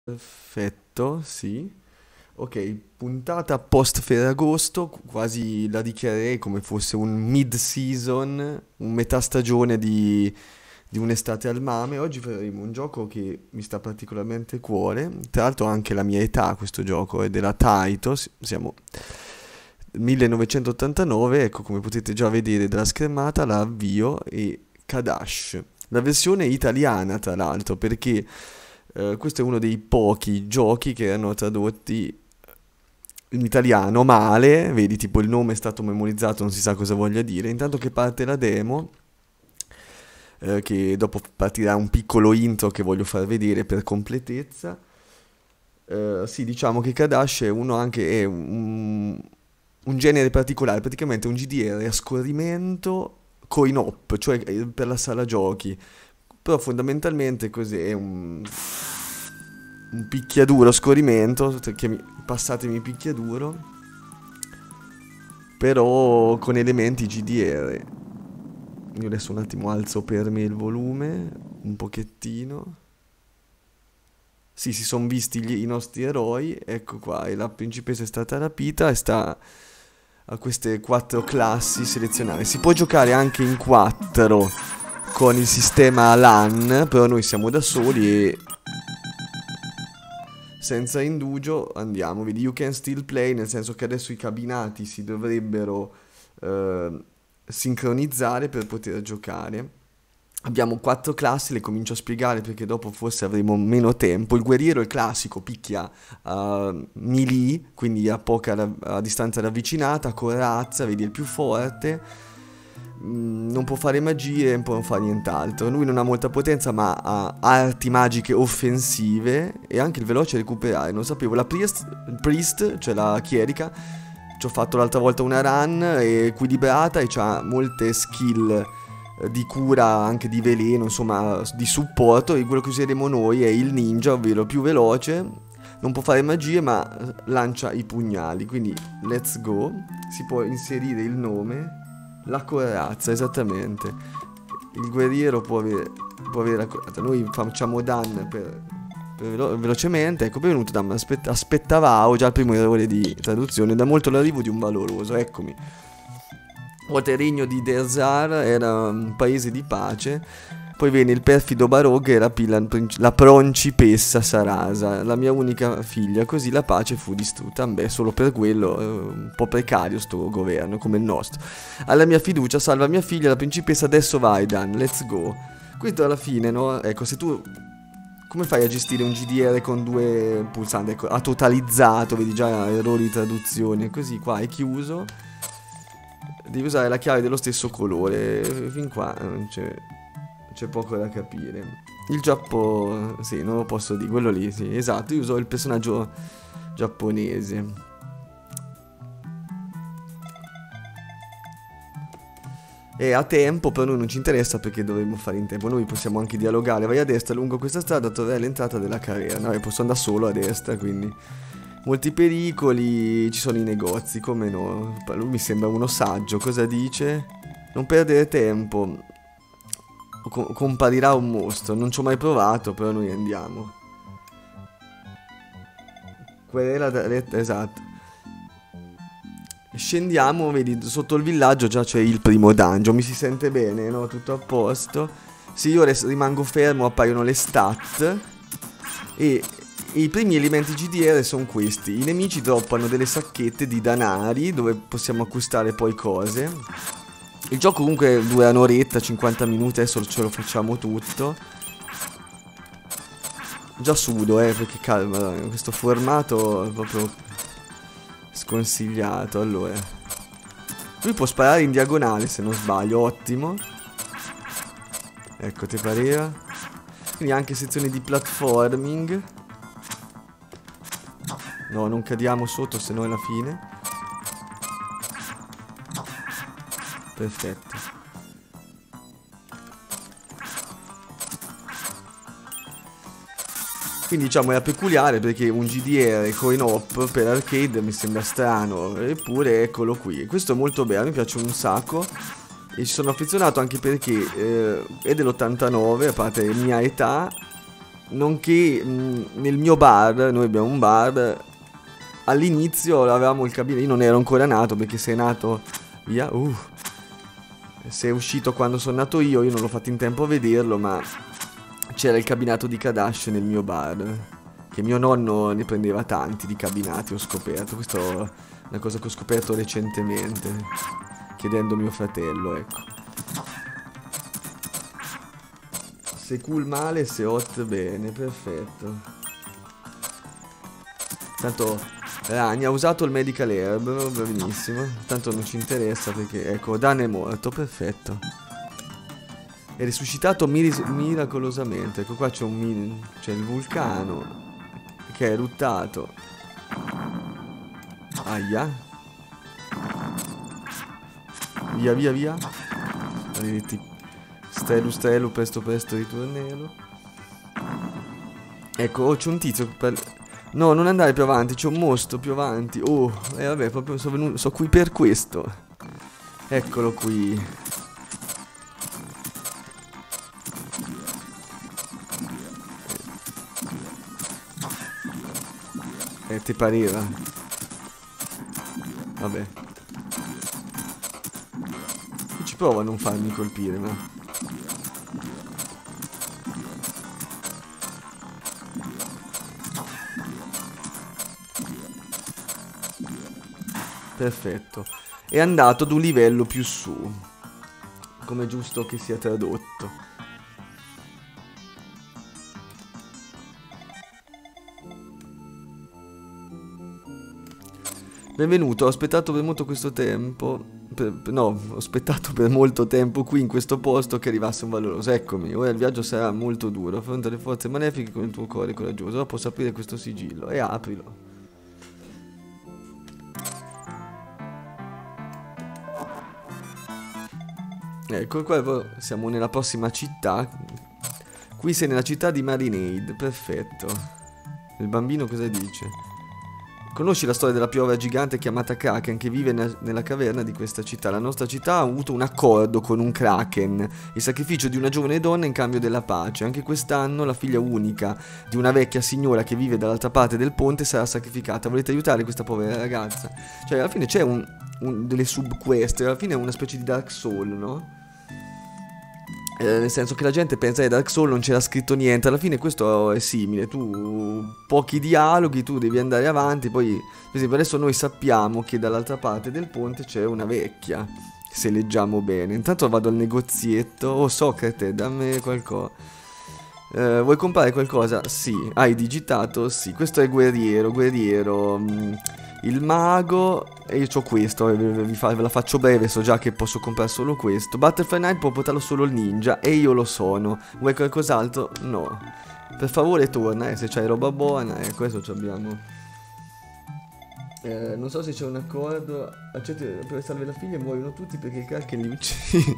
Perfetto, sì. Ok, puntata post Ferragosto, quasi la dichiarerei come fosse un mid-season, un metà stagione di un'estate al mame. Oggi faremo un gioco che mi sta particolarmente a cuore, tra l'altro ha anche la mia età questo gioco, è della Taito, siamo 1989, ecco come potete già vedere dalla schermata, la avvio e Kadash. La versione italiana tra l'altro, perché questo è uno dei pochi giochi che erano tradotti in italiano male, vedi, tipo il nome è stato memorizzato, non si sa cosa voglia dire. Intanto che parte la demo, che dopo partirà un piccolo intro che voglio far vedere per completezza. Sì, diciamo che Kadash è uno anche, è un genere particolare, praticamente un GDR a scorrimento coin-op, cioè per la sala giochi. Però fondamentalmente cos'è? Un picchiaduro a scorrimento, passatemi picchiaduro, però con elementi GDR. Io adesso un attimo alzo per me il volume, un pochettino. Sì, si sono visti i nostri eroi, ecco qua, e la principessa è stata rapita e sta a queste quattro classi selezionate. Si può giocare anche in quattro con il sistema LAN, però noi siamo da soli e senza indugio andiamo. Vedi, you can still play, nel senso che adesso i cabinati si dovrebbero sincronizzare per poter giocare. Abbiamo quattro classi, le comincio a spiegare perché dopo forse avremo meno tempo. Il guerriero è classico, picchia melee, quindi a distanza ravvicinata, corazza, vedi, è il più forte. Non può fare magie, non può fare nient'altro. Lui non ha molta potenza, ma ha arti magiche offensive e anche il veloce a recuperare. Non sapevo, la priest, cioè la chierica, ci ho fatto l'altra volta una run, è equilibrata e ha molte skill di cura, anche di veleno, insomma, di supporto. E quello che useremo noi è il ninja, ovvero più veloce. Non può fare magie, ma lancia i pugnali. Quindi, let's go. Si può inserire il nome. La corazza, esattamente. Il guerriero può avere la corazza. Noi facciamo Dan velocemente. Ecco, benvenuto Dan. Aspettavamo già il primo errore di traduzione. Da molto l'arrivo di un valoroso. Eccomi. Oltre il regno di Derzar era un paese di pace. Poi venne il perfido Barog e rapì la principessa Sarasa, la mia unica figlia, così la pace fu distrutta. Beh, solo per quello, un po' precario sto governo, come il nostro. Alla mia fiducia, salva mia figlia, la principessa, adesso vai Dan, let's go. Questo alla fine, no? Ecco, se tu... Come fai a gestire un GDR con due pulsanti? Ecco, ha totalizzato, vedi già errori di traduzione, così qua è chiuso. Devi usare la chiave dello stesso colore, fin qua non c'è poco da capire. Il Giappone, sì, non lo posso dire, quello lì, sì, esatto, io uso il personaggio giapponese. E a tempo, però noi non ci interessa perché dovremmo fare in tempo. Noi possiamo anche dialogare, vai a destra lungo questa strada, troverai l'entrata della carriera. No, posso andare solo a destra, quindi... Molti pericoli, ci sono i negozi, come no? Lui mi sembra uno saggio, cosa dice? Non perdere tempo. Comparirà un mostro, non ci ho mai provato, però noi andiamo. Querela esatto. Scendiamo, vedi, sotto il villaggio già c'è il primo dungeon, mi si sente bene, no? Tutto a posto. Se io rimango fermo appaiono le stat e i primi elementi GDR sono questi. I nemici droppano delle sacchette di danari dove possiamo acquistare poi cose. Il gioco comunque dura un'oretta, 50 minuti, adesso ce lo facciamo tutto. Già sudo, perché calma, questo formato è proprio sconsigliato. Allora, lui può sparare in diagonale se non sbaglio, ottimo. Ecco, te pareva. Quindi anche sezioni di platforming. No, non cadiamo sotto, se no è la fine. Perfetto. Quindi diciamo era peculiare perché un GDR coin op per arcade mi sembra strano. Eppure eccolo qui. Questo è molto bello, mi piace un sacco. E ci sono affezionato anche perché è dell'89, a parte mia età. Nonché nel mio bar, noi abbiamo un bar, all'inizio avevamo il cabinato, io non ero ancora nato perché sei nato via, sei uscito quando sono nato io non l'ho fatto in tempo a vederlo, ma c'era il cabinato di Kadash nel mio bar, che mio nonno ne prendeva tanti di cabinati, ho scoperto, questa è una cosa che ho scoperto recentemente, chiedendo a mio fratello, ecco. Se cool male, se hot bene, perfetto. Tanto Ragni ha usato il medical herb, benissimo. Tanto non ci interessa perché, ecco, Dan è morto, perfetto. È risuscitato miracolosamente. Ecco qua c'è c'è il vulcano che è eruttato. Aia. Via via via. Maledetti Stelu, presto ritornelo. Ecco, oh, c'è un tizio no, non andare più avanti, c'è un mostro più avanti. Oh, vabbè, proprio sono qui per questo. Eccolo qui. Ti pareva? Vabbè. Io ci provo a non farmi colpire, ma... Perfetto. È andato ad un livello più su. Come è giusto che sia tradotto. Benvenuto, ho aspettato per molto questo tempo. No, ho aspettato per molto tempo qui in questo posto che arrivasse un valoroso. Eccomi, ora il viaggio sarà molto duro. Affronta le forze malefiche con il tuo cuore coraggioso. Ora posso aprire questo sigillo e aprilo. Ecco qua, siamo nella prossima città. Qui sei nella città di Marinade, perfetto. Il bambino cosa dice? Conosci la storia della piovra gigante chiamata Kraken che vive nella caverna di questa città? La nostra città ha avuto un accordo con un Kraken, il sacrificio di una giovane donna in cambio della pace. Anche quest'anno la figlia unica di una vecchia signora che vive dall'altra parte del ponte sarà sacrificata. Volete aiutare questa povera ragazza? Cioè alla fine c'è delle subquest, alla fine è una specie di Dark Soul, no? Nel senso che la gente pensa che Dark Souls non c'era scritto niente. Alla fine questo è simile. Tu pochi dialoghi, tu devi andare avanti. Poi, per esempio, adesso noi sappiamo che dall'altra parte del ponte c'è una vecchia, se leggiamo bene. Intanto vado al negozietto. Oh Socrate, dammi qualcosa. Vuoi comprare qualcosa? Sì. Hai digitato? Sì. Questo è guerriero. Il mago. E io c'ho questo, ve la faccio breve, so già che posso comprare solo questo. Butterfly Knight può portarlo solo il ninja, e io lo sono. Vuoi qualcos'altro? No. Per favore torna, se c'hai roba buona, questo ci abbiamo. Non so se c'è un accordo. Accetti per salvare la figlia e muoiono tutti perché il Kraken li uccide.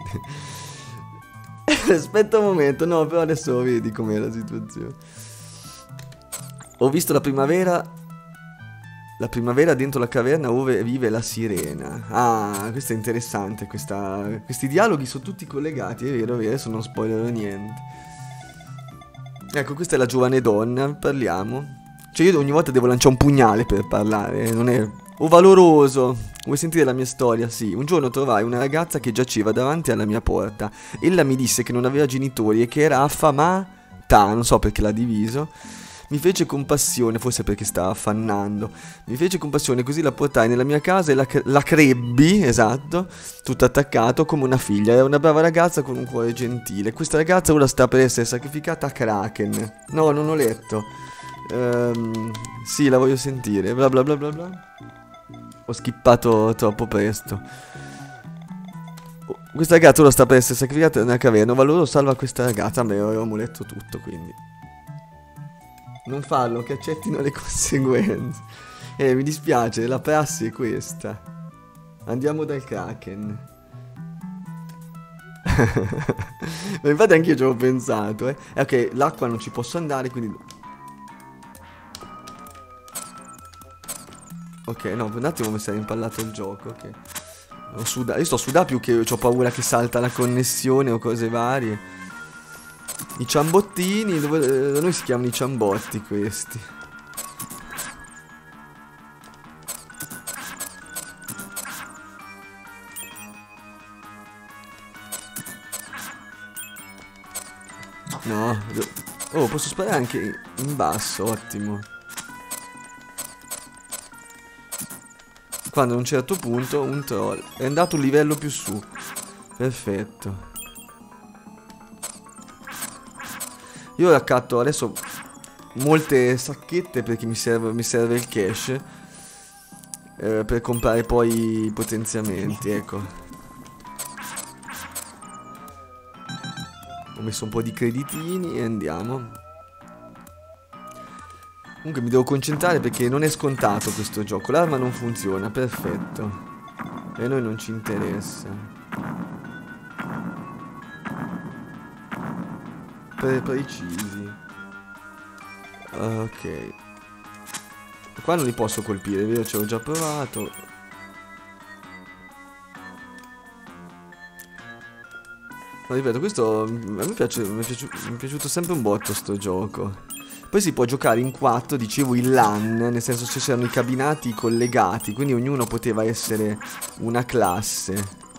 Aspetta un momento, no, però adesso vedi com'è la situazione. Ho visto la primavera. La primavera dentro la caverna dove vive la sirena. Ah, questo è interessante. Questi dialoghi sono tutti collegati, è vero, adesso non spoilerò niente. Ecco, questa è la giovane donna, parliamo. Cioè io ogni volta devo lanciare un pugnale per parlare, non è... Oh valoroso, vuoi sentire la mia storia? Sì, un giorno trovai una ragazza che giaceva davanti alla mia porta. Ella mi disse che non aveva genitori e che era affamata, non so perché l'ha diviso. Mi fece compassione, forse perché stava affannando. Mi fece compassione, così la portai nella mia casa e la crebbi, esatto, tutto attaccato come una figlia. Era una brava ragazza con un cuore gentile. Questa ragazza ora sta per essere sacrificata a Kraken. No, non ho letto. Sì, la voglio sentire. Bla bla bla bla bla. Ho skippato troppo presto. Questa ragazza ora sta per essere sacrificata nella caverna. Valoro salva questa ragazza. Beh, avevamo letto tutto, quindi non farlo, che accettino le conseguenze. Mi dispiace, la prassi è questa. Andiamo dal Kraken. Ma infatti anch'io ci avevo pensato, Ok, l'acqua non ci posso andare, quindi... Ok, no, per un attimo mi si è impallato il gioco, ok. Io sto sudando più che ho paura che salta la connessione o cose varie. I ciambottini, da noi si chiamano i ciambotti questi. No, oh, posso sparare anche in basso, ottimo. Quando a un certo punto un troll è andato un livello più su. Perfetto. Io raccatto adesso molte sacchette perché mi serve il cash per comprare poi i potenziamenti, ecco. Ho messo un po' di creditini e andiamo. Comunque mi devo concentrare perché non è scontato questo gioco. L'arma non funziona, perfetto. E a noi non ci interessa. Precisi. Ok. Qua non li posso colpire, vero? Ci ho già provato. No, ripeto, questo a me piace, mi è piaciuto sempre un botto sto gioco. Poi si può giocare in 4, dicevo in LAN, nel senso che c'erano i cabinati collegati, quindi ognuno poteva essere una classe.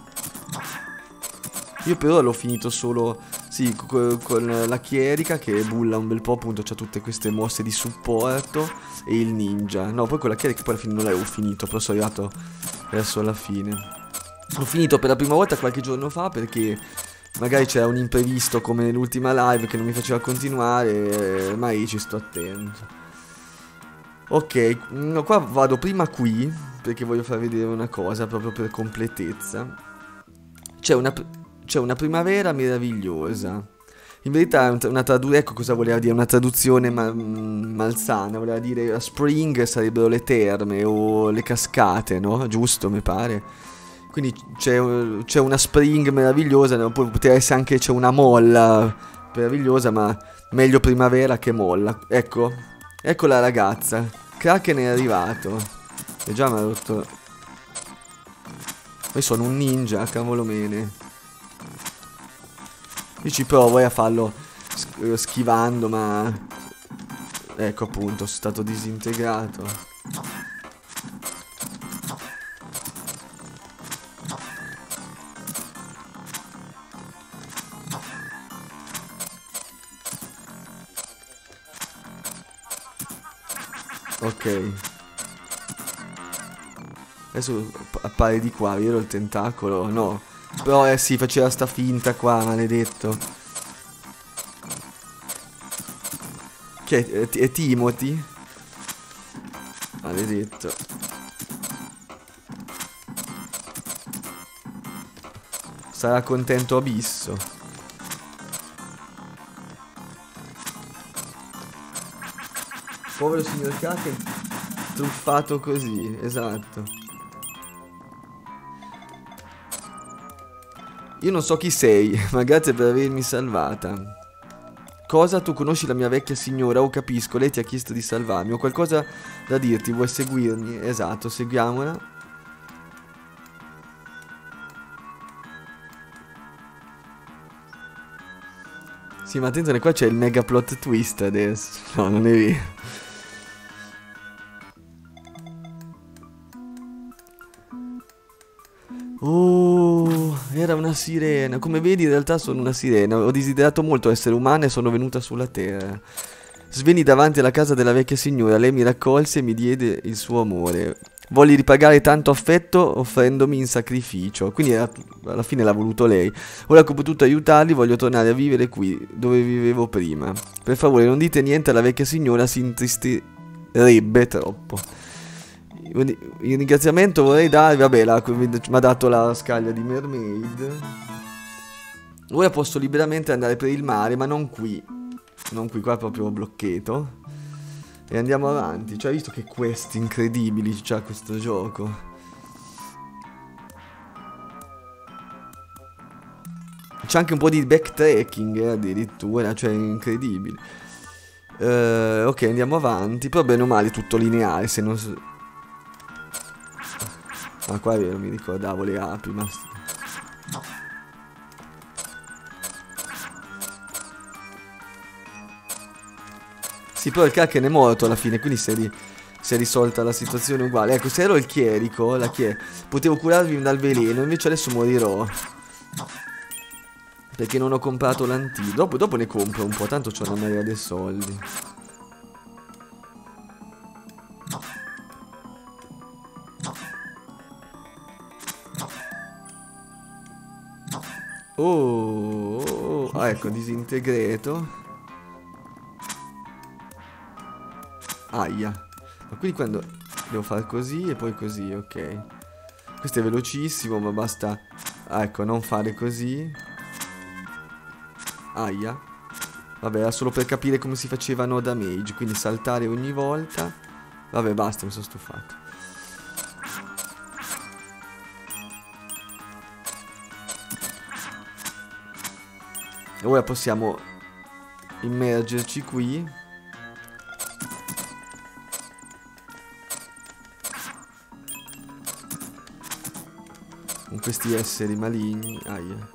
Io però l'ho finito solo, sì, con la chierica che bulla un bel po', appunto, c'ha tutte queste mosse di supporto e il ninja. No, poi con la chierica poi alla fine non l'avevo finito, però sono arrivato verso la fine. L'ho finito per la prima volta qualche giorno fa perché magari c'era un imprevisto come nell'ultima live che non mi faceva continuare, ma io ci sto attento. Ok, no, qua vado prima qui perché voglio far vedere una cosa proprio per completezza. C'è una primavera meravigliosa. In verità è una traduzione, ecco cosa voleva dire, una traduzione malsana, voleva dire spring sarebbero le terme o le cascate, no? Giusto, mi pare. Quindi c'è una spring meravigliosa, poi poteva essere anche c'è una molla meravigliosa, ma meglio primavera che molla. Ecco, ecco la ragazza. Kraken è arrivato. E già mi ha rotto. Poi sono un ninja, cavolo mene. Io ci provo a farlo schivando, ma ecco appunto, sono stato disintegrato. Ok. Adesso appare di qua, vero il tentacolo? No. Però sì, faceva sta finta qua, maledetto. Che è Timothy? Maledetto. Sarà contento Abisso. Povero signor Kraken, truffato così, esatto. Io non so chi sei, ma grazie per avermi salvata. Cosa? Tu conosci la mia vecchia signora? Oh, capisco, lei ti ha chiesto di salvarmi. Ho qualcosa da dirti, vuoi seguirmi? Esatto, seguiamola. Sì, ma attenzione, qua c'è il mega plot twist adesso. No, non è vero. Oh, era una sirena. Come vedi, in realtà sono una sirena. Ho desiderato molto essere umana e sono venuta sulla terra. Sveni davanti alla casa della vecchia signora. Lei mi raccolse e mi diede il suo amore. Volli ripagare tanto affetto offrendomi in sacrificio. Quindi alla fine l'ha voluto lei. Ora che ho potuto aiutarli, voglio tornare a vivere qui, dove vivevo prima. Per favore, non dite niente alla vecchia signora, si intristirebbe troppo. Il ringraziamento vorrei dare, vabbè, mi ha dato la scaglia di mermaid. Ora posso liberamente andare per il mare, ma non qui. Non qui, qua è proprio blocchetto. E andiamo avanti. Cioè, hai visto che questi incredibili c'ha questo gioco. C'è anche un po' di backtracking, addirittura, cioè incredibile. Ok, andiamo avanti. Però bene o male tutto lineare, se non... Ah, qua è vero, mi ricordavo le api, ma... Sì, però il Kraken è morto alla fine, quindi si è risolta la situazione uguale. Ecco, se ero il chierico, potevo curarvi dal veleno, invece adesso morirò. Perché non ho comprato l'antidoto. Dopo ne compro un po', tanto c'ho una marea di soldi. Ah, ecco, disintegreto. Aia. Ma quindi quando devo fare così e poi così, ok. Questo è velocissimo, ma basta. Ah, ecco, non fare così. Aia. Vabbè, era solo per capire come si facevano damage. Quindi saltare ogni volta. Vabbè, basta, mi sono stufato. E ora possiamo immergerci qui. Con questi esseri maligni. Aia.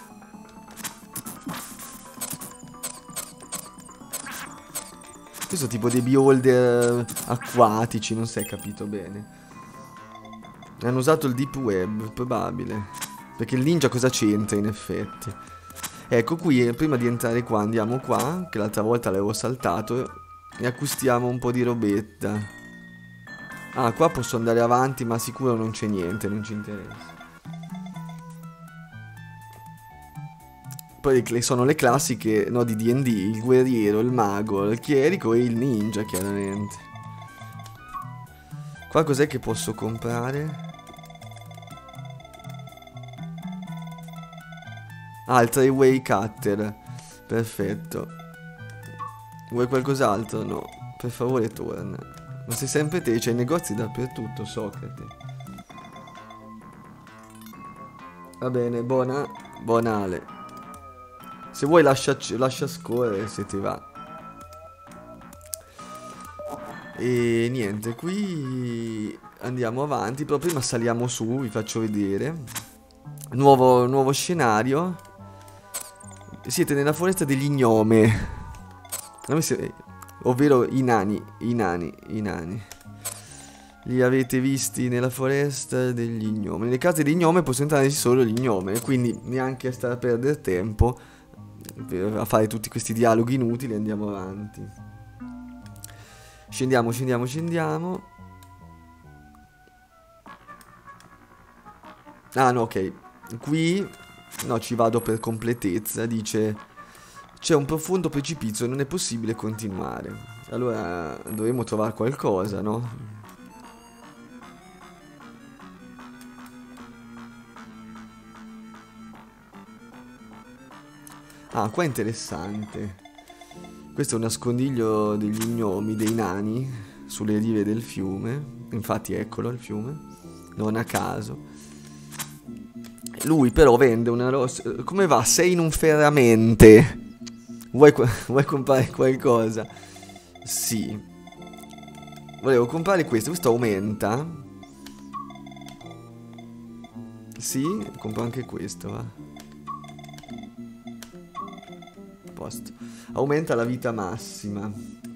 Questo tipo dei beholder acquatici, non si è capito bene. Hanno usato il deep web, probabile. Perché il ninja cosa c'entra in effetti? Ecco qui, prima di entrare qua, andiamo qua, che l'altra volta l'avevo saltato, e acquistiamo un po' di robetta. Ah, qua posso andare avanti, ma sicuro non c'è niente, non ci interessa. Poi sono le classiche, no, di D&D, il guerriero, il mago, il chierico e il ninja, chiaramente. Qua cos'è che posso comprare? Ah, il 3-way cutter. Perfetto. Vuoi qualcos'altro? No. Per favore torna. Ma sei sempre te, c'hai negozi dappertutto, Socrate. Va bene, buonale. Se vuoi lascia scorrere se ti va. E niente, qui andiamo avanti. Però prima saliamo su, vi faccio vedere. Nuovo scenario. Siete nella foresta degli gnome. Ovvero i nani. Li avete visti nella foresta degli gnomi. Nelle case degli gnome possono entrare solo gli gnomi. Quindi neanche a stare a perdere tempo a fare tutti questi dialoghi inutili. Andiamo avanti. Scendiamo. Ah no, ok. Qui no, ci vado per completezza. Dice: c'è un profondo precipizio e non è possibile continuare. Allora dovremo trovare qualcosa, no? Ah, qua è interessante. Questo è un nascondiglio degli gnomi, dei nani, sulle rive del fiume. Infatti eccolo il fiume, non a caso. Lui però vende una rossa. Come va? Sei in un ferramente. Vuoi comprare qualcosa? Sì. Volevo comprare questo. Questo aumenta. Sì, compro anche questo, va. Posto. Aumenta la vita massima.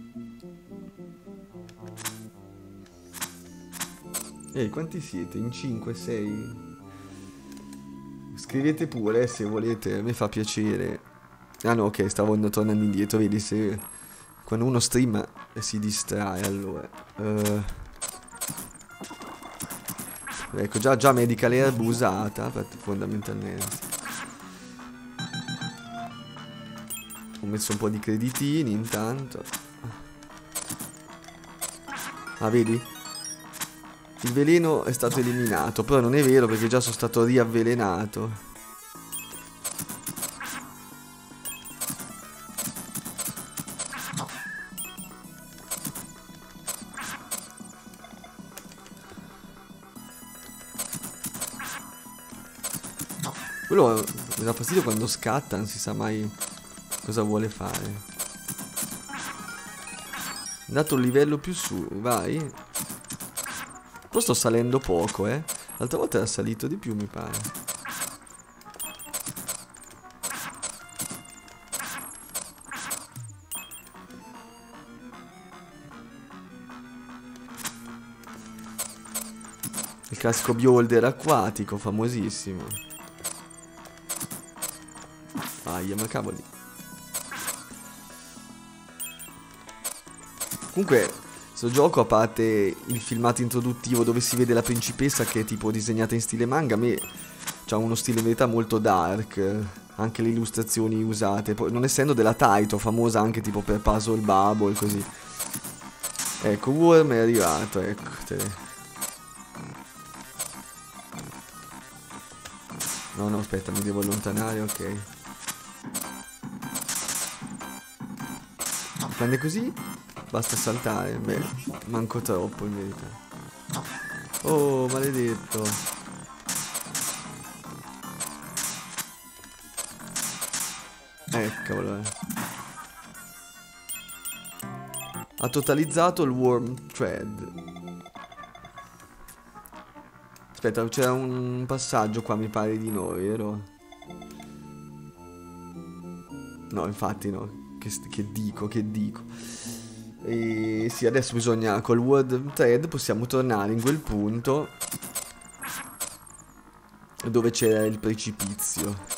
Ehi, quanti siete? In 5, 6? Scrivete pure se volete, a me fa piacere. Ah no, ok, stavo tornando indietro, vedi se quando uno streama si distrae, allora. Ecco, già Medical Herb usata, fondamentalmente. Ho messo un po' di creditini intanto. Ah, vedi? Il veleno è stato eliminato, però non è vero perché già sono stato riavvelenato. Quello mi dà fastidio quando scatta, non si sa mai cosa vuole fare. È andato un livello più su, vai. Però sto salendo poco, L'altra volta era salito di più, mi pare. Il classico beholder acquatico, famosissimo. Aia, ma cavoli. Comunque, sto gioco, a parte il filmato introduttivo dove si vede la principessa che è tipo disegnata in stile manga, a me c'ha uno stile in verità molto dark. Anche le illustrazioni usate, poi, non essendo della Taito, famosa anche tipo per Puzzle Bubble, così. Ecco, Worm è arrivato, ecco. No, aspetta, mi devo allontanare, ok. Quando è così, basta saltare. Beh, manco troppo in verità. Oh, maledetto. Cavolo, Ha totalizzato il Worm Thread. Aspetta, c'era un passaggio qua, mi pare di no, vero? No, infatti no. Che dico. E sì, adesso bisogna, col Worm Thread possiamo tornare in quel punto dove c'era il precipizio.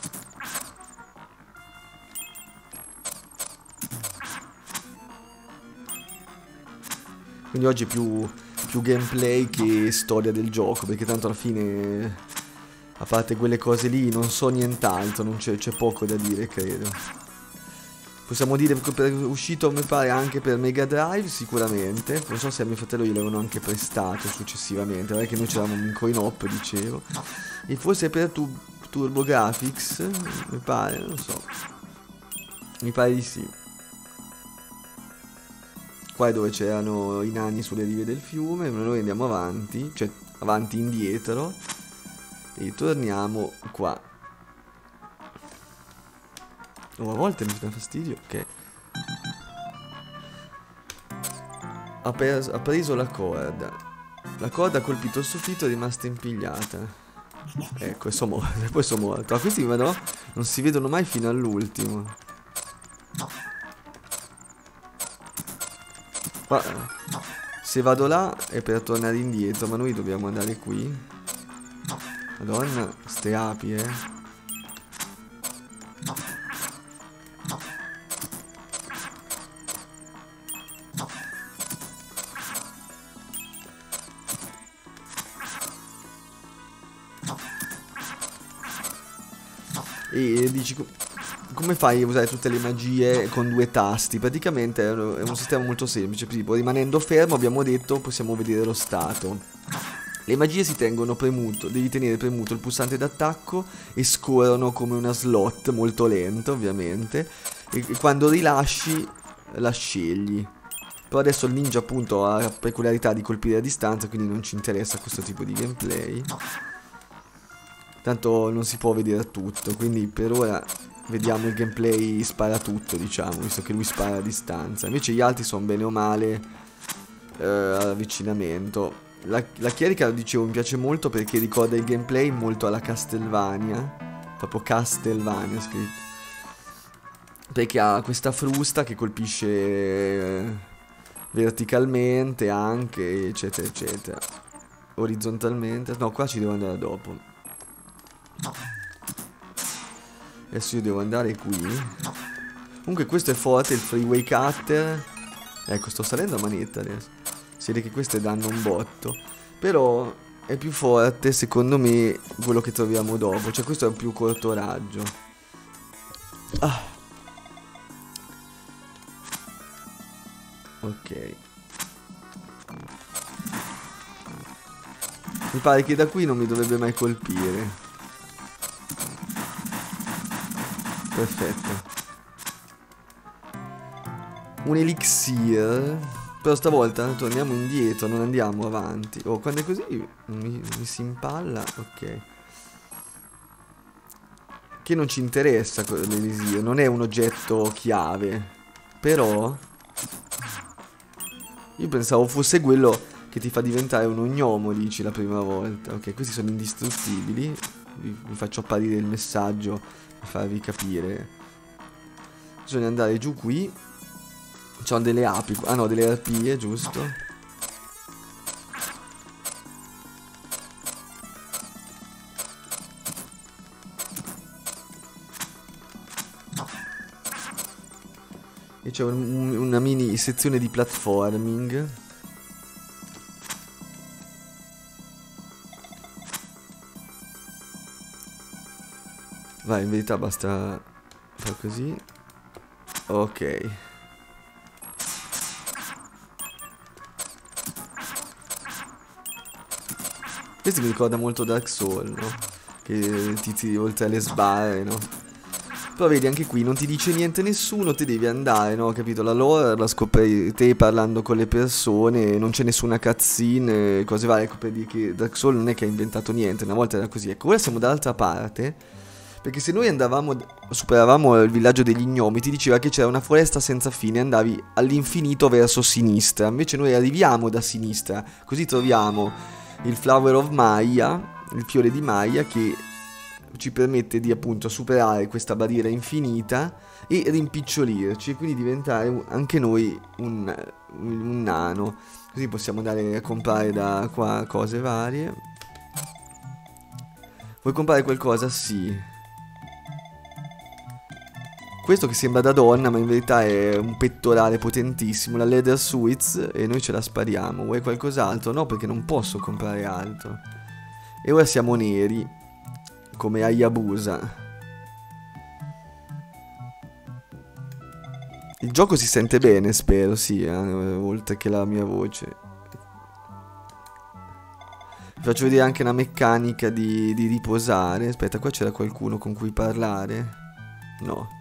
Quindi oggi è più gameplay che storia del gioco, perché tanto alla fine, a parte quelle cose lì, non so nient'altro, non c'è poco da dire, credo. Possiamo dire che è uscito, mi pare, anche per Mega Drive, sicuramente. Non so se a mio fratello gliel'avevano anche prestato successivamente, perché noi c'eravamo in coin-op, dicevo. E forse per TurboGrafx, mi pare, non so. Mi pare di sì. Qua è dove c'erano i nani sulle rive del fiume, ma noi andiamo avanti, cioè avanti e indietro, e torniamo qua. Oh, a volte mi dà fastidio, ok. Ha preso la corda. La corda ha colpito il soffitto e è rimasta impigliata. Ecco, e poi sono morto. Ah, questi però non si vedono mai fino all'ultimo. Se vado là è per tornare indietro, ma noi dobbiamo andare qui. Madonna, ste api, E dici, come fai a usare tutte le magie con 2 tasti? Praticamente è un sistema molto semplice, tipo rimanendo fermo, abbiamo detto, possiamo vedere lo stato. Le magie si tengono premuto, devi tenere premuto il pulsante d'attacco e scorrono come una slot, molto lento ovviamente, e quando rilasci la scegli. Però adesso il ninja appunto ha la peculiarità di colpire a distanza, quindi non ci interessa questo tipo di gameplay. Tanto non si può vedere tutto, quindi per ora vediamo il gameplay spara tutto, diciamo, visto che lui spara a distanza. Invece gli altri sono bene o male all'avvicinamento. La chierica, dicevo, mi piace molto perché ricorda il gameplay molto alla Castlevania. Proprio Castlevania scritto. Perché ha questa frusta che colpisce verticalmente anche, eccetera, eccetera. Orizzontalmente. No, qua ci devo andare dopo. Adesso io devo andare qui. Comunque questo è forte, il freeway cutter. Ecco, sto salendo a manetta adesso. Si vede che queste danno un botto. Però è più forte secondo me quello che troviamo dopo. Cioè questo è un più corto raggio. Ok. Mi pare che da qui non mi dovrebbe mai colpire. Perfetto. Un elixir. Però stavolta torniamo indietro, non andiamo avanti. Oh, quando è così mi si impalla. Ok. Che non ci interessa l'elixir. Non è un oggetto chiave. Però io pensavo fosse quello che ti fa diventare un ognomo, dici, la prima volta. Ok, questi sono indistruttibili. Vi faccio apparire il messaggio per farvi capire. Bisogna andare giù qui. C'ho delle api. No, delle arpie, giusto. E c'è una mini sezione di platforming. Vai, in verità basta fare così. Ok. Questo mi ricorda molto Dark Souls, no? Che ti tiri oltre alle sbarre, no? Però vedi, anche qui non ti dice niente nessuno, te devi andare, no? Capito? La lore la scopri te parlando con le persone, non c'è nessuna cutscene, cose varie. Ecco, per dire che Dark Souls non è che ha inventato niente, una volta era così. Ecco, ora siamo dall'altra parte, perché se noi superavamo il villaggio degli gnomi, ti diceva che c'era una foresta senza fine, andavi all'infinito verso sinistra. Invece noi arriviamo da sinistra, così troviamo il Flower of Maya, il fiore di Maya, che ci permette di appunto superare questa barriera infinita e rimpicciolirci e quindi diventare anche noi un nano. Così possiamo andare a comprare da qua cose varie. Vuoi comprare qualcosa? Sì. Questo che sembra da donna ma in verità è un pettorale potentissimo, la Leather Suits, e noi ce la spariamo. Vuoi qualcos'altro? No, perché non posso comprare altro. E ora siamo neri, come Hayabusa. Il gioco si sente bene, spero, sì, oltre che la mia voce. Vi faccio vedere anche una meccanica di riposare. Aspetta, qua c'era qualcuno con cui parlare? No.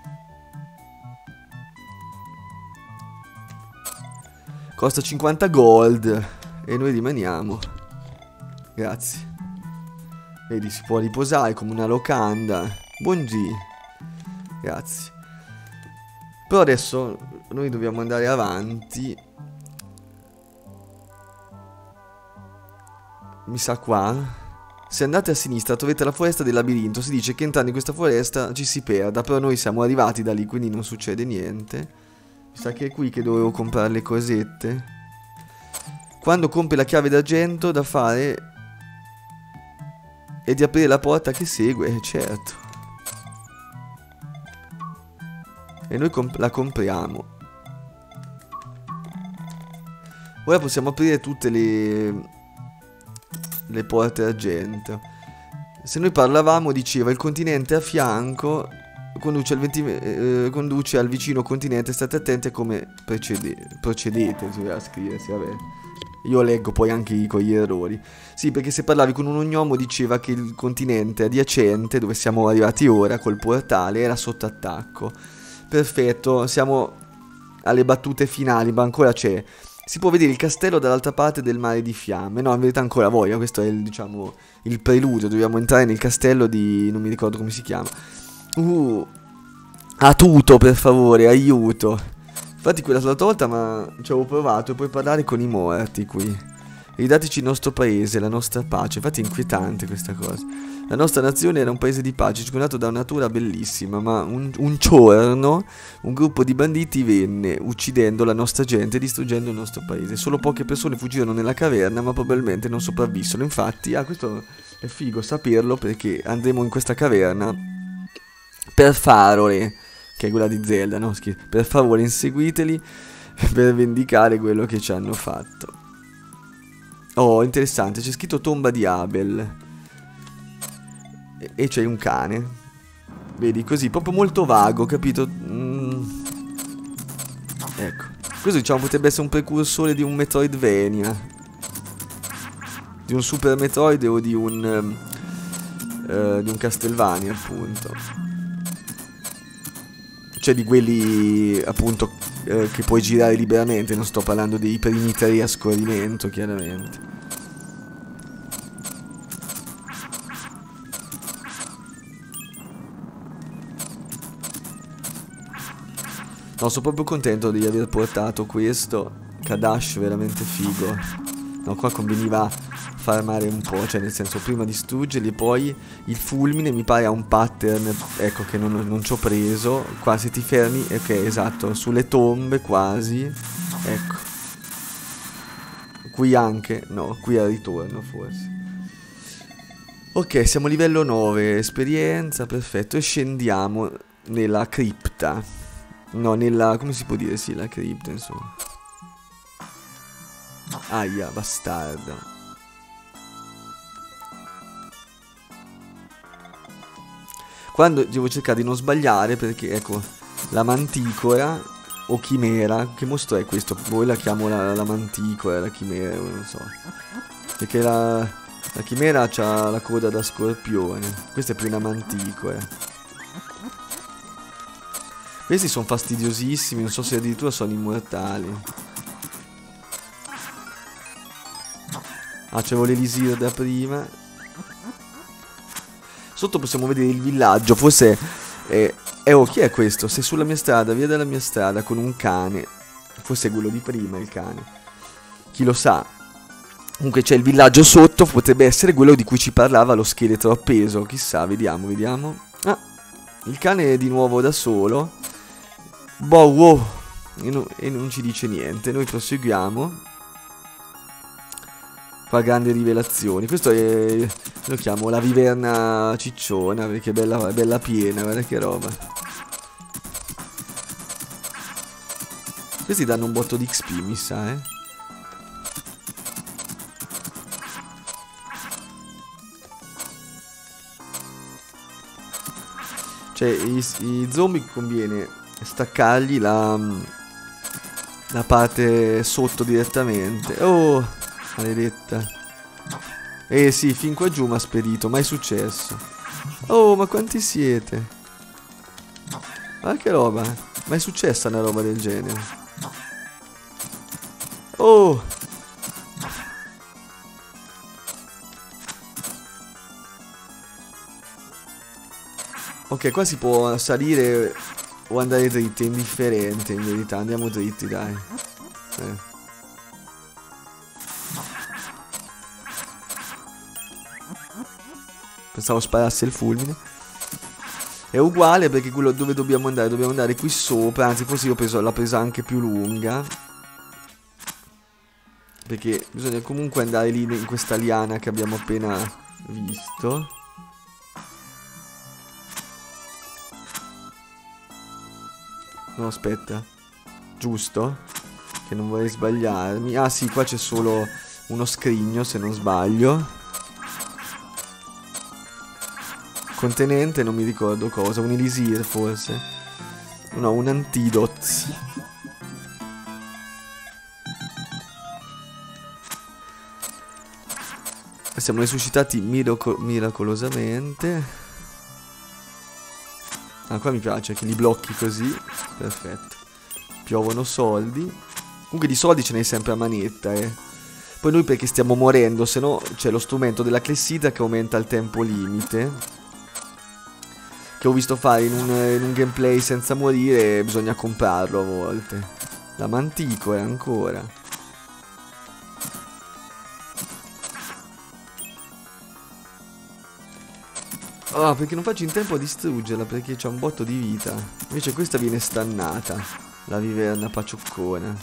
Costa 50 gold e noi rimaniamo. Grazie. Vedi, si può riposare come una locanda. Buongiorno. Grazie. Però adesso noi dobbiamo andare avanti. Mi sa qua. Se andate a sinistra trovate la foresta del labirinto. Si dice che entrando in questa foresta ci si perda, però noi siamo arrivati da lì, quindi non succede niente. Mi sa che è qui che dovevo comprare le cosette. Quando compri la chiave d'argento da fare è di aprire la porta che segue, certo. E noi la compriamo. Ora possiamo aprire tutte le porte d'argento. Se noi parlavamo diceva il continente a fianco conduce al vicino continente, state attenti a come procedete, doveva scriversi, vabbè. Io leggo poi anche con gli errori. Sì, perché se parlavi con un gnomo diceva che il continente adiacente, dove siamo arrivati ora, col portale, era sotto attacco. Perfetto, siamo alle battute finali, ma ancora c'è. Si può vedere il castello dall'altra parte del mare di fiamme. No, in verità ancora voglio, questo è diciamo, il preludio. Dobbiamo entrare nel castello di... non mi ricordo come si chiama. Atuto, per favore, aiuto. Infatti quella l'altra volta ma ci avevo provato e puoi parlare con i morti qui. Ridateci il nostro paese, la nostra pace. Infatti è inquietante questa cosa. La nostra nazione era un paese di pace, circondato da una natura bellissima, ma un giorno un gruppo di banditi venne, uccidendo la nostra gente e distruggendo il nostro paese. Solo poche persone fuggirono nella caverna, ma probabilmente non sopravvissero. Infatti, questo è figo saperlo, perché andremo in questa caverna per Farore, che è quella di Zelda, no? Per favore inseguiteli per vendicare quello che ci hanno fatto. Oh, interessante, c'è scritto tomba di Abel. E c'è un cane. Vedi, così, proprio molto vago, capito? Ecco, questo diciamo potrebbe essere un precursore di un Metroidvania, di un Super Metroid o di un Castlevania, appunto. Cioè di quelli, appunto, che puoi girare liberamente. Non sto parlando dei primi 3 a scorrimento, chiaramente. No, sono proprio contento di aver portato questo. Kadash veramente figo. No, qua conveniva farmare un po', cioè nel senso prima distruggerli e poi il fulmine mi pare ha un pattern, ecco, che non ci ho preso. Qua se ti fermi, ok, esatto, sulle tombe quasi, ecco. Qui anche, no, qui al ritorno forse. Ok, siamo a livello 9, esperienza, perfetto, e scendiamo nella cripta. No, nella... come si può dire? Sì, la cripta, insomma. Aia, bastardo. Quando devo cercare di non sbagliare, perché, ecco, la manticora o chimera, che mostro è questo? Poi la chiamo la manticora, la chimera, non so. Perché la chimera ha la coda da scorpione. Questa è più una manticora. Questi sono fastidiosissimi, non so se addirittura sono immortali. Ah, c'avevo l'elisir da prima. Sotto possiamo vedere il villaggio, forse... oh, chi è questo? Sei sulla mia strada, via dalla mia strada, con un cane. Forse è quello di prima, il cane. Chi lo sa. Comunque c'è il villaggio sotto, potrebbe essere quello di cui ci parlava lo scheletro appeso. Chissà, vediamo, vediamo. Ah, il cane è di nuovo da solo. Boh, wow. E non ci dice niente. Noi proseguiamo. Fa grandi rivelazioni. Questo è... lo chiamo la viverna cicciona, perché è bella piena. Guarda che roba. Questi danno un botto di XP, mi sa, eh. Cioè, i zombie conviene staccargli la parte sotto direttamente. Oh, maledetta. Eh sì, fin qua giù mi ha spedito, mai successo. Oh, ma quanti siete? Ma che roba? Mai successa una roba del genere? Oh! Ok, qua si può salire o andare dritti, è indifferente in verità. Andiamo dritti, dai. Pensavo sparasse il fulmine. È uguale perché quello dove dobbiamo andare qui sopra. Anzi, forse io l'ho presa anche più lunga. Perché bisogna comunque andare lì in questa liana che abbiamo appena visto. No, aspetta. Giusto? Che non vorrei sbagliarmi. Ah sì, qua c'è solo uno scrigno, se non sbaglio. Contenente, non mi ricordo cosa. Un elisir, forse. No, un antidote. Siamo risuscitati miracolosamente. Ah, qua mi piace che li blocchi così. Perfetto. Piovono soldi. Comunque di soldi ce n'hai sempre a manetta, eh. Poi noi perché stiamo morendo, se no c'è lo strumento della clessidra che aumenta il tempo limite. Che ho visto fare in un gameplay senza morire, bisogna comprarlo a volte. La manticora ancora. Ah, perché non faccio in tempo a distruggerla, perché c'ha un botto di vita. Invece questa viene stannata. La viverna pacioccona.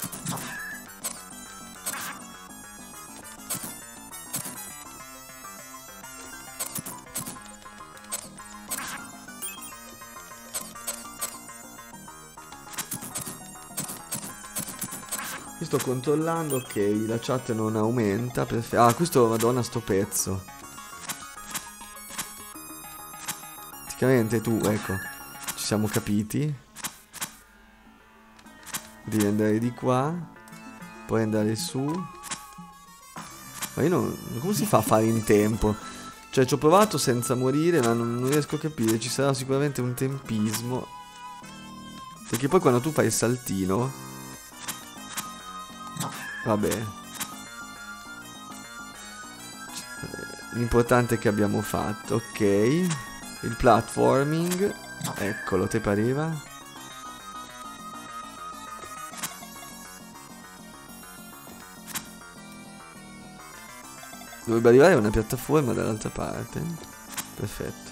Sto controllando, ok, la chat non aumenta, perfetto. Ah, questo, madonna, sto pezzo. Praticamente tu, ecco, ci siamo capiti. Devi andare di qua, poi andare su. Ma io non... come si fa a fare in tempo? Cioè, ci ho provato senza morire, ma non riesco a capire. Ci sarà sicuramente un tempismo. Perché poi quando tu fai il saltino... vabbè. L'importante è che abbiamo fatto, ok. Il platforming. Eccolo, te pareva? Dovrebbe arrivare a una piattaforma dall'altra parte. Perfetto.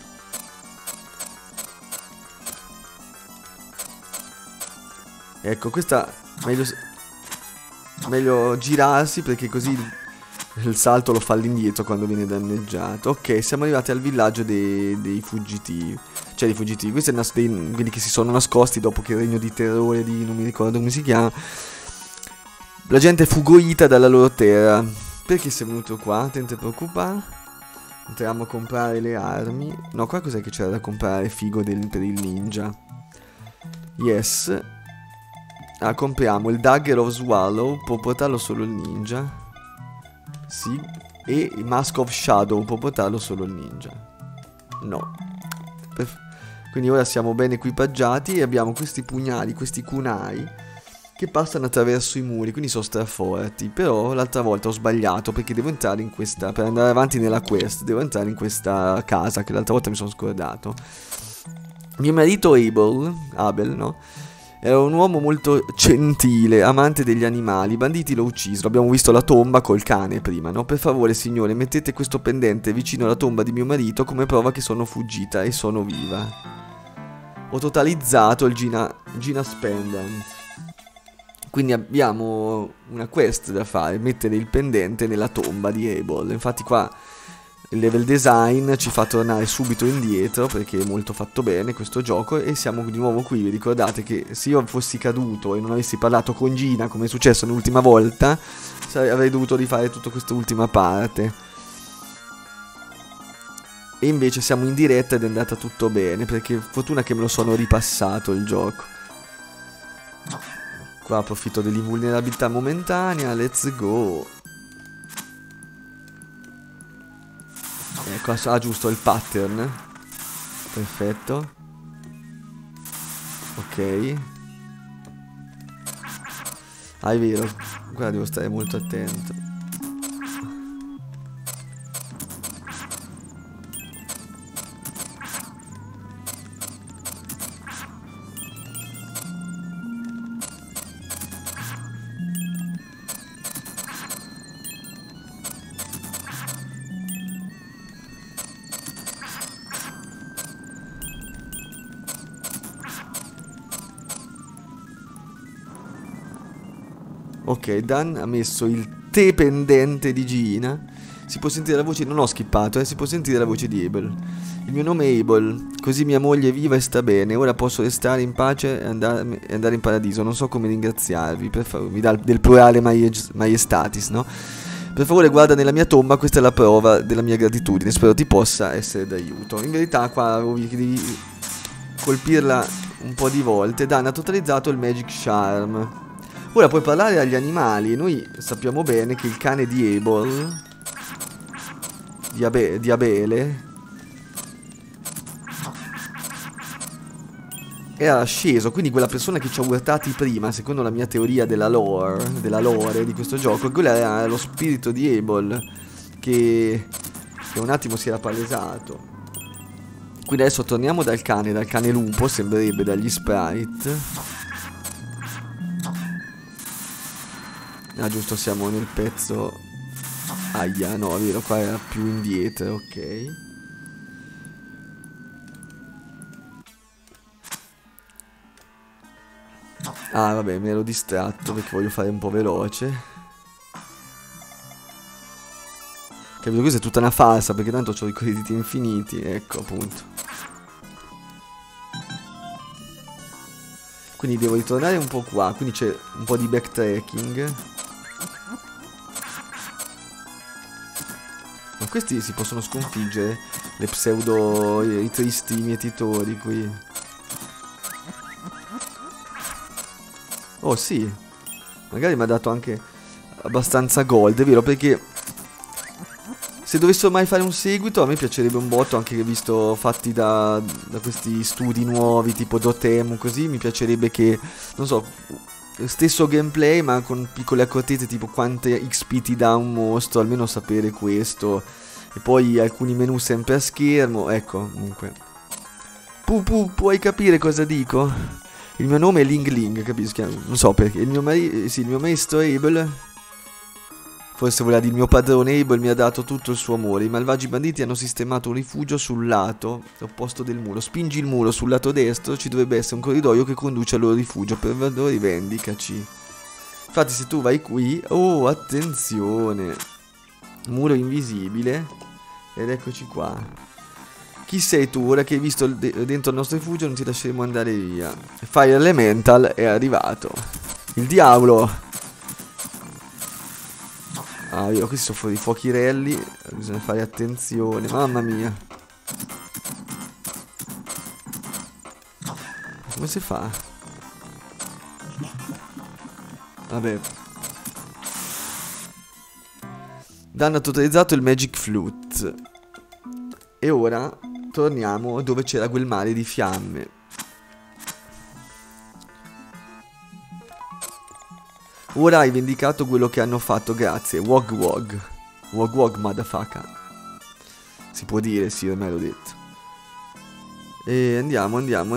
Ecco, questa meglio girarsi perché così Il salto lo fa all'indietro quando viene danneggiato. Ok, siamo arrivati al villaggio dei fuggitivi. Cioè dei fuggitivi. Questi sono quelli che si sono nascosti dopo che il regno di terrore di... non mi ricordo come si chiama. La gente è fugoita dalla loro terra. Perché sei venuto qua? Non ti preoccupare. Entriamo a comprare le armi. No, qua cos'è che c'era da comprare? Figo per il ninja. Yes. Ah, compriamo il Dagger of Swallow. Può portarlo solo il ninja. Sì. E il Mask of Shadow. Può portarlo solo il ninja. No. Quindi ora siamo ben equipaggiati e abbiamo questi pugnali, questi kunai, che passano attraverso i muri, quindi sono straforti. Però l'altra volta ho sbagliato, perché devo entrare in questa... per andare avanti nella quest devo entrare in questa casa, che l'altra volta mi sono scordato. Mio marito Abel, no? Era un uomo molto gentile, amante degli animali. I banditi lo uccisero. Abbiamo visto la tomba col cane prima, no? Per favore, signore, mettete questo pendente vicino alla tomba di mio marito come prova che sono fuggita e sono viva. Ho totalizzato il Gina's Pendant. Quindi abbiamo una quest da fare, mettere il pendente nella tomba di Abel. Infatti qua il level design ci fa tornare subito indietro, perché è molto fatto bene questo gioco. E siamo di nuovo qui. Vi ricordate che se io fossi caduto e non avessi parlato con Gina, come è successo l'ultima volta, avrei dovuto rifare tutta questa ultima parte. E invece siamo in diretta ed è andata tutto bene, perché fortuna che me lo sono ripassato il gioco. Qua approfitto dell'invulnerabilità momentanea. Let's go. Ecco, ah giusto, il pattern. Perfetto. Ok. Ah, è vero. Qua devo stare molto attento. Ok, Dan ha messo il tè pendente di Gina. Si può sentire la voce... non ho skippato, si può sentire la voce di Abel. Il mio nome è Abel, così mia moglie è viva e sta bene. Ora posso restare in pace e andare in paradiso. Non so come ringraziarvi. Per favore, mi dà del plurale maiestatis, no? Per favore guarda nella mia tomba, questa è la prova della mia gratitudine. Spero ti possa essere d'aiuto. In verità qua devi colpirla un po' di volte. Dan ha totalizzato il Magic Charm. Ora puoi parlare agli animali. Noi sappiamo bene che il cane di Abel, di Abele, era sceso. Quindi quella persona che ci ha urtati prima, secondo la mia teoria della lore di questo gioco, quello era lo spirito di Abel che un attimo si era palesato. Quindi adesso torniamo dal cane lupo, sembrerebbe, dagli sprite. Ah giusto, siamo nel pezzo... Aia, no, è vero, qua era più indietro, ok. Ah vabbè, mi ero distratto perché voglio fare un po' veloce. Capito, questa è tutta una farsa, perché tanto ho i crediti infiniti, ecco appunto. Quindi devo ritornare un po' qua, quindi c'è un po' di backtracking. Ma questi si possono sconfiggere, le pseudo, i tristi mietitori qui. Oh sì, magari mi ha dato anche abbastanza gold, è vero, perché se dovessero mai fare un seguito a me piacerebbe un botto, anche visto fatti da questi studi nuovi tipo Dotemu, così mi piacerebbe che, non so, stesso gameplay ma con piccole accortezze tipo quante XP ti dà un mostro, almeno sapere questo. E poi alcuni menu sempre a schermo, ecco, comunque. Puoi capire cosa dico? Il mio nome è Ling Ling, capisci? Non so perché. Il mio maestro Abel, forse voleva dire il mio padrone Abel, mi ha dato tutto il suo amore. I malvagi banditi hanno sistemato un rifugio sul lato opposto del muro. Spingi il muro sul lato destro, ci dovrebbe essere un corridoio che conduce al loro rifugio. Per favore rivendicaci. Infatti se tu vai qui... Oh, attenzione! Muro invisibile. Ed eccoci qua. Chi sei tu? Ora che hai visto dentro il nostro rifugio non ti lasceremo andare via. Fire Elemental è arrivato. Il diavolo. Ah, io questi sono fuori fuochirelli. Bisogna fare attenzione. Mamma mia. Come si fa? Vabbè. Danno totalizzato il Magic Flute. E ora torniamo dove c'era quel mare di fiamme. Ora hai vendicato quello che hanno fatto, grazie. Wog wog. Wog wog, motherfucker. Si può dire, sì, ormai l'ho detto. E andiamo.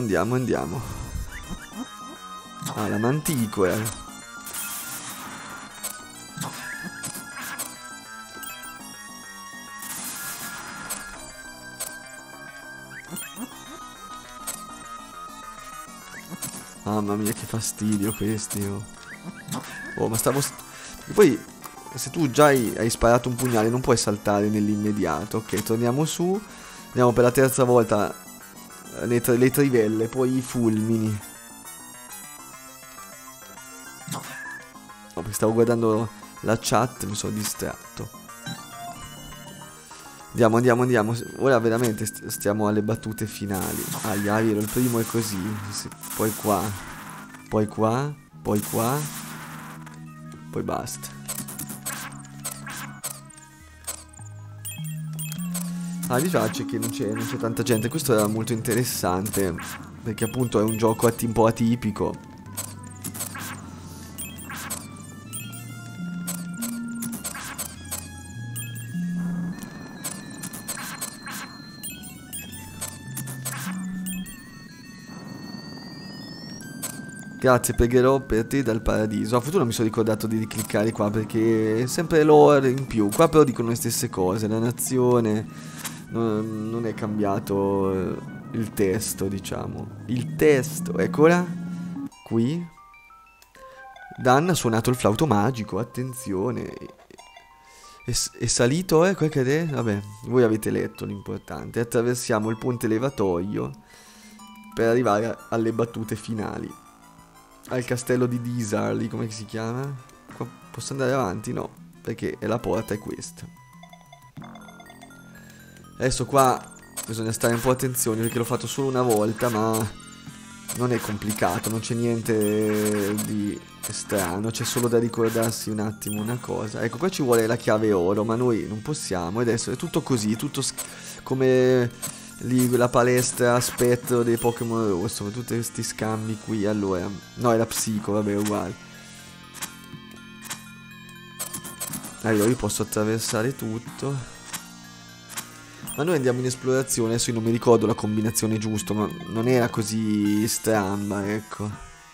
Ah, la manticore. Mamma mia, che fastidio questi, oh. Oh, ma stavo... E poi, se tu già hai sparato un pugnale, non puoi saltare nell'immediato. Ok, torniamo su. Andiamo per la terza volta le trivelle, poi i fulmini. Oh, perché stavo guardando la chat, mi sono distratto. Andiamo. Ora veramente stiamo alle battute finali. Aia, il primo è così. Poi qua. Poi qua. Poi qua. Poi basta. Ah, mi piace che non c'è tanta gente. Questo era molto interessante, perché appunto è un gioco un po' atipico. Grazie, pregherò per te dal paradiso. A futuro mi sono ricordato di cliccare qua perché è sempre lore in più. Qua però dicono le stesse cose. La nazione non è cambiato il testo, diciamo. Il testo, eccola. Qui Dan ha suonato il flauto magico, attenzione. È salito, quel che è? Vabbè, voi avete letto l'importante. Attraversiamo il ponte levatoio per arrivare alle battute finali. Al castello di Disarly, come si chiama? Qua posso andare avanti? No, perché la porta è questa. Adesso qua bisogna stare un po' attenzione perché l'ho fatto solo una volta, ma non è complicato, non c'è niente di strano, c'è solo da ricordarsi un attimo una cosa. Ecco, qua ci vuole la chiave oro, ma noi non possiamo, e adesso è tutto così, tutto come... lì la palestra spettro dei Pokémon rosso, tutti questi scambi qui. Allora, no, è la psico, vabbè, uguale. Allora io posso attraversare tutto, ma noi andiamo in esplorazione. Adesso io non mi ricordo la combinazione giusta, ma non era così stramba, ecco.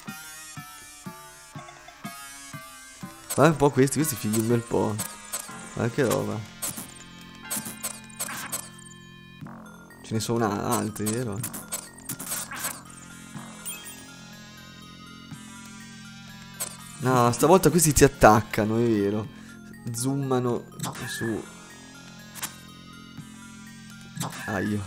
Guarda un po' questi figli un bel po'. Guarda che roba. Ce ne sono altri, vero? No, stavolta questi ti attaccano, è vero. Zoomano su. Aio.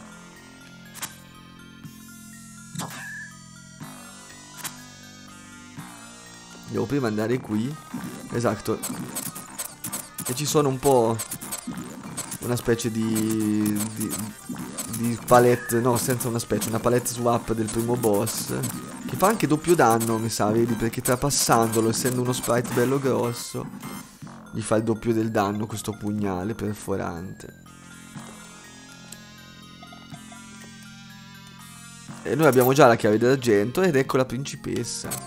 Devo prima andare qui. Esatto. E ci sono un po'... una specie di palette, no, senza una specie, una palette swap del primo boss, che fa anche doppio danno, mi sa, vedi, perché trapassandolo, essendo uno sprite bello grosso, gli fa il doppio del danno questo pugnale perforante. E noi abbiamo già la chiave d'argento ed ecco la principessa.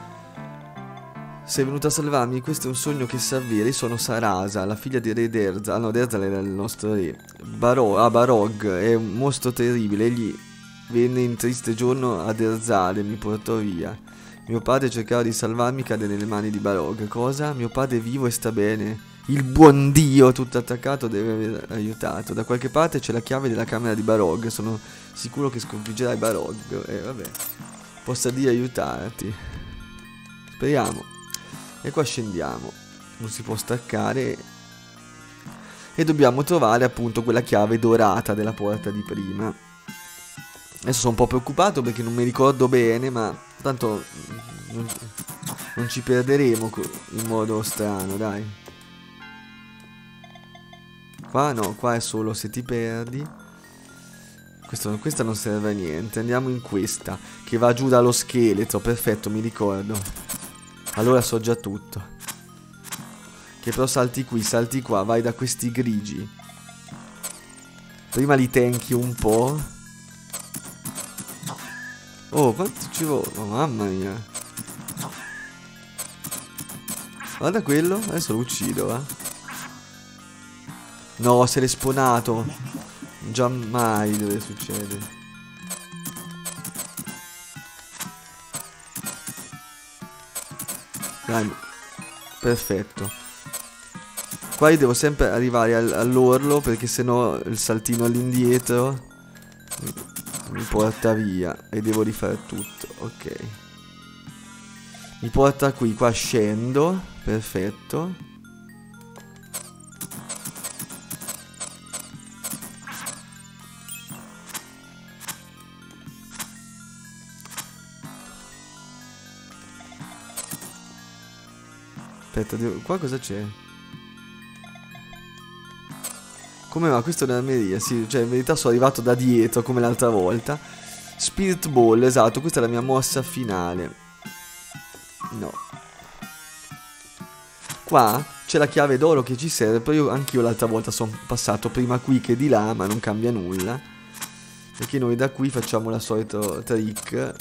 Sei venuta a salvarmi, questo è un sogno che si avvera. Io sono Sarasa, la figlia di Re Derzal. No, Derzal era il nostro re. Barog è un mostro terribile. Egli venne in triste giorno a Derzal e mi portò via. Mio padre cercava di salvarmi, cade nelle mani di Barog. Cosa? Mio padre è vivo e sta bene. Il buon Dio, tutto attaccato, deve aver aiutato. Da qualche parte c'è la chiave della camera di Barog. Sono sicuro che sconfiggerai Barog. Vabbè, possa Dio aiutarti. Speriamo. E qua scendiamo. Non si può staccare. E dobbiamo trovare appunto quella chiave dorata della porta di prima. Adesso sono un po' preoccupato perché non mi ricordo bene, ma tanto non ci perderemo in modo strano, dai. Qua no, qua è solo se ti perdi. Questa non serve a niente. Andiamo in questa, che va giù dallo scheletro. Perfetto, mi ricordo. Allora so già tutto. Che però salti qui, salti qua, vai da questi grigi. Prima li tanchi un po'. Oh, quanto ci vuole? Oh, mamma mia. Guarda quello, adesso lo uccido, va. No, se l'è spawnato. Già mai deve succedere. Dai. Perfetto. Qua io devo sempre arrivare all'orlo, perché sennò il saltino all'indietro mi porta via e devo rifare tutto. Ok. Mi porta qui, qua scendo. Perfetto. Aspetta, qua cosa c'è? Come va? Questo è un'armeria, sì, cioè in verità sono arrivato da dietro come l'altra volta. Spirit Ball, esatto, questa è la mia mossa finale. No. Qua c'è la chiave d'oro che ci serve, però anch'io l'altra volta sono passato prima qui che di là, ma non cambia nulla. Perché noi da qui facciamo la solita trick.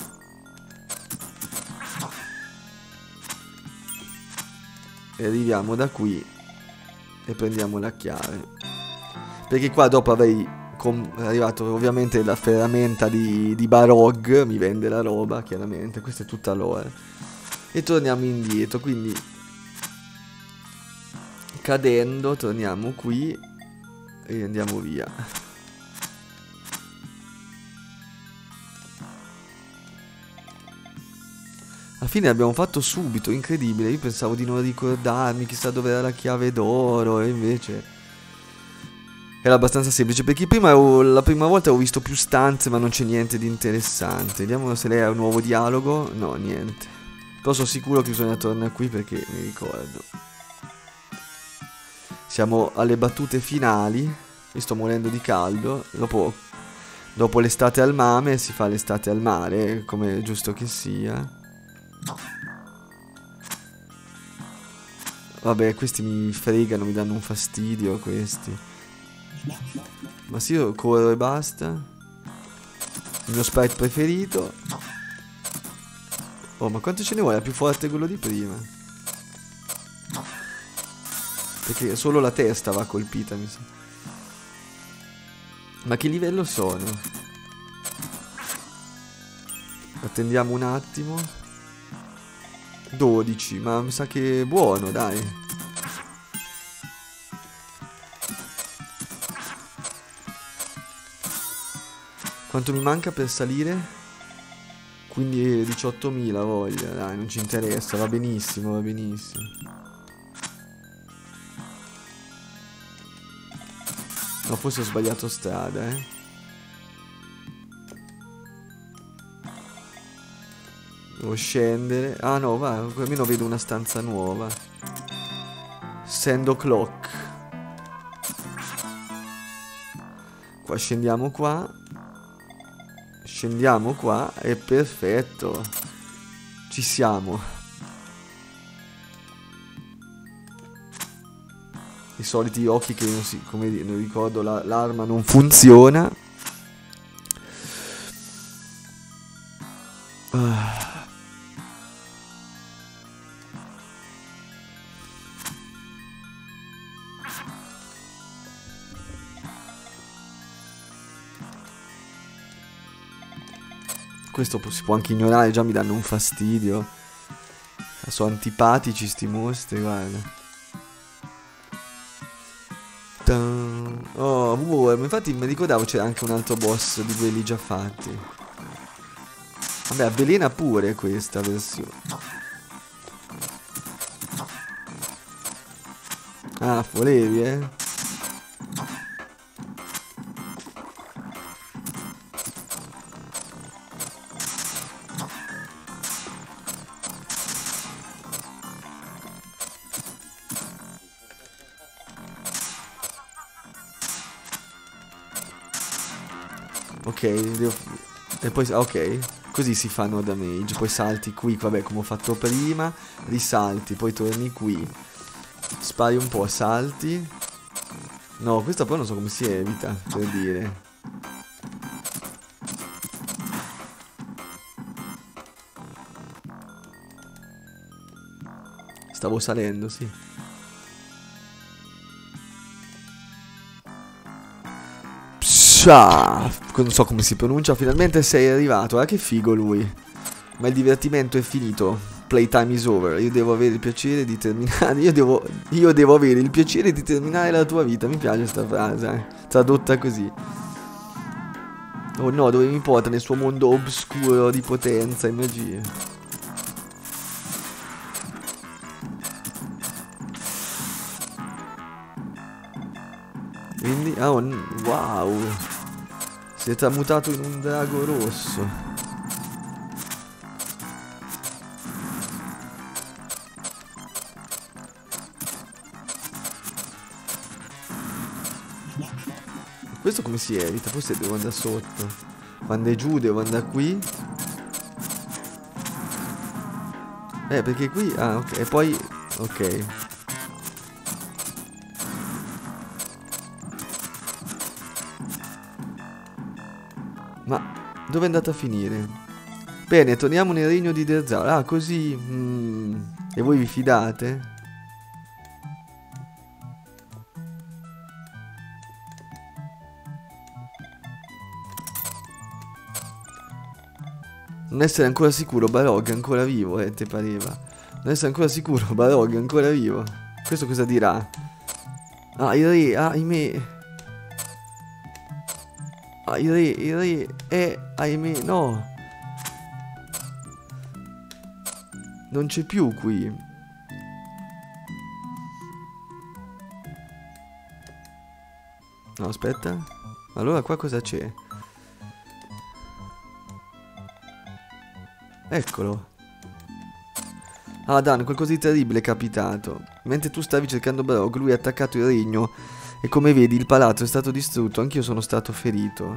E arriviamo da qui e prendiamo la chiave. Perché qua dopo avrei arrivato ovviamente la ferramenta di Barog, mi vende la roba, chiaramente, questa è tutta lore. E torniamo indietro, quindi cadendo torniamo qui e andiamo via. Alla fine abbiamo fatto subito, incredibile, io pensavo di non ricordarmi chissà dove era la chiave d'oro e invece... Era abbastanza semplice, perché prima la prima volta avevo visto più stanze ma non c'è niente di interessante. Vediamo se lei ha un nuovo dialogo. No, niente. Però sono sicuro che bisogna tornare qui perché mi ricordo. Siamo alle battute finali. Io sto morendo di caldo. Dopo l'estate al mare si fa l'estate al mare, come è giusto che sia. Vabbè, questi mi fregano, mi danno un fastidio questi. Ma sì, io corro e basta. Il mio sprite preferito. Oh, ma quanto ce ne vuole? È più forte quello di prima. Perché solo la testa va colpita, mi sa. Ma che livello sono? Attendiamo un attimo. 12, ma mi sa che è buono, dai. Quanto mi manca per salire? Quindi 18.000 voglia, dai, non ci interessa, va benissimo, va benissimo. No, forse ho sbagliato strada, Devo scendere. Ah no, va, almeno vedo una stanza nuova. Sand o'clock. Qua scendiamo qua. Scendiamo qua, è perfetto. Ci siamo. I soliti occhi che non si, come non ricordo, l'arma non funziona. Questo si può anche ignorare, già mi danno un fastidio. Sono antipatici sti mostri, guarda. Oh, infatti mi ricordavo c'era anche un altro boss di quelli già fatti. Vabbè, avvelena pure questa versione. Ah, volevi, Ok, e poi... ok, così si fanno damage. Poi salti qui, vabbè, come ho fatto prima. Risalti, poi torni qui. Spari un po', salti. No, questa poi non so come si evita, per dire. Stavo salendo, sì. Non so come si pronuncia. Finalmente sei arrivato. Che figo lui. Ma il divertimento è finito. Playtime is over. Io devo avere il piacere di terminare. Io devo avere il piacere di terminare la tua vita. Mi piace questa frase, tradotta così. Oh no, dove mi porta nel suo mondo oscuro di potenza e magia. Quindi, wow. Si è tramutato in un drago rosso. Questo come si evita? Forse devo andare sotto. Quando è giù devo andare qui. Perché qui... Ah, ok. E poi... Ok. Ma dove è andata a finire? Bene, torniamo nel regno di Derzal. Ah, così... E voi vi fidate? Non essere ancora sicuro, Balrog è ancora vivo, te pareva. Non essere ancora sicuro, Balrog è ancora vivo. Questo cosa dirà? Ah, il re, ahimè. Ah, il re, ahimè, no. Non c'è più qui. No, aspetta. Allora qua cosa c'è? Eccolo. Ah, Dan, qualcosa di terribile è capitato. Mentre tu stavi cercando Balrog, lui ha attaccato il regno e come vedi il palazzo è stato distrutto. Anch'io sono stato ferito.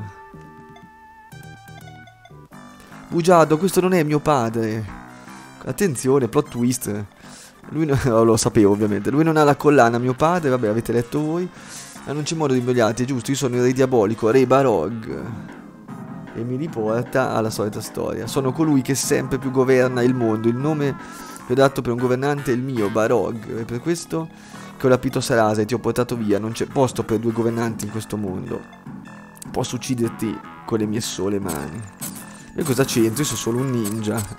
Bugiardo, questo non è mio padre. Attenzione, plot twist. Lui no, lo sapevo ovviamente. Lui non ha la collana, mio padre. Vabbè, avete letto voi. Ma non c'è modo di invogliarti, è giusto. Io sono il re diabolico, re Balrog. E mi riporta alla solita storia. Sono colui che sempre più governa il mondo. Il nome che ho dato per un governante è il mio, Balrog. E per questo che ho rapito Sarasa e ti ho portato via. Non c'è posto per due governanti in questo mondo. Posso ucciderti con le mie sole mani. E cosa c'entro? Io sono solo un ninja.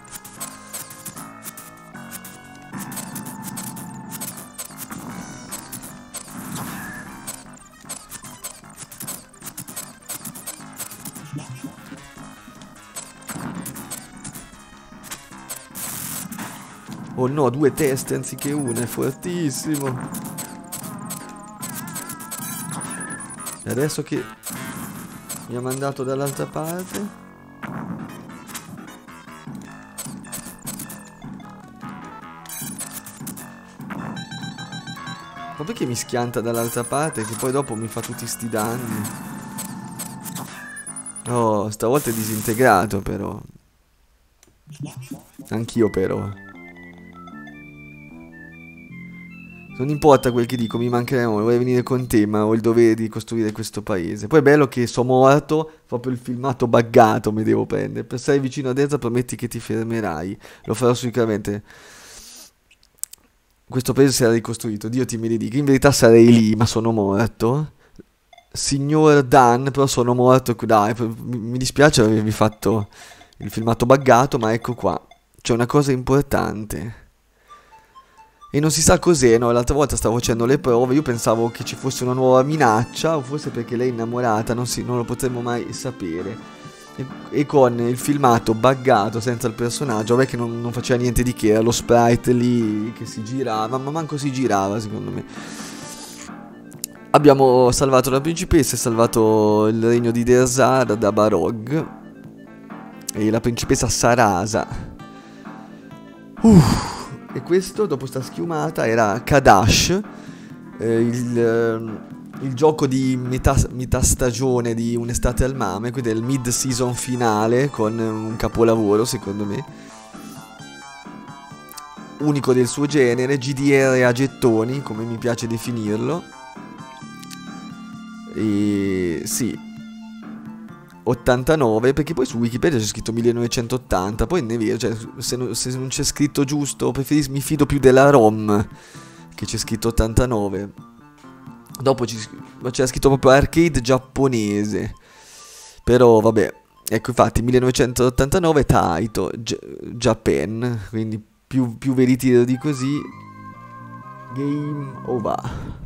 Oh no, 2 teste anziché una, è fortissimo. E adesso che mi ha mandato dall'altra parte. Ma perché mi schianta dall'altra parte che poi dopo mi fa tutti sti danni? Oh, stavolta è disintegrato però. Anch'io però. Non importa quel che dico, mi mancheremo, vorrei venire con te, ma ho il dovere di costruire questo paese. Poi è bello che sono morto, proprio il filmato buggato mi devo prendere. Per stare vicino a destra prometti che ti fermerai. Lo farò sicuramente. Questo paese sarà ricostruito, Dio ti benedica. In verità sarei lì, ma sono morto. Signor Dan, però sono morto. Dai, mi dispiace avervi fatto il filmato buggato, ma ecco qua. C'è una cosa importante. E non si sa cos'è, no? L'altra volta stavo facendo le prove, io pensavo che ci fosse una nuova minaccia, o forse perché lei è innamorata, non lo potremmo mai sapere. E con il filmato buggato, senza il personaggio, vabbè che non faceva niente di che, era lo sprite lì che si girava, ma manco si girava secondo me. Abbiamo salvato la principessa e salvato il regno di Derzal da Balrog. E la principessa Sarasa. E questo, dopo sta schiumata, era Kadash, il il gioco di metà stagione di Un'estate al mame, quindi è il mid-season finale con un capolavoro secondo me, unico del suo genere, GDR a gettoni, come mi piace definirlo. E sì, 89, perché poi su Wikipedia c'è scritto 1980, poi ne vedo, cioè, se non c'è scritto giusto, mi fido più della ROM, che c'è scritto 89. Dopo c'era scritto proprio arcade giapponese, però vabbè, ecco infatti 1989 Taito, Japan, quindi più veritiero di così, game over.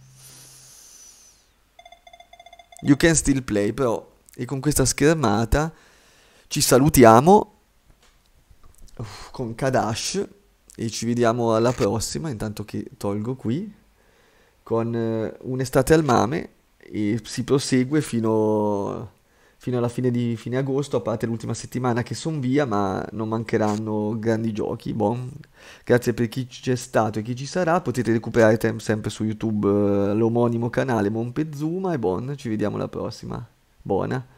You can still play, però, e con questa schermata ci salutiamo con Kadash e ci vediamo alla prossima, intanto che tolgo qui, con Un'estate al mame e si prosegue fino alla fine agosto, a parte l'ultima settimana che sono via, ma non mancheranno grandi giochi. Bon, grazie per chi c'è stato e chi ci sarà, potete recuperare sempre su YouTube l'omonimo canale Monpezuma e bon, ci vediamo alla prossima. Buona.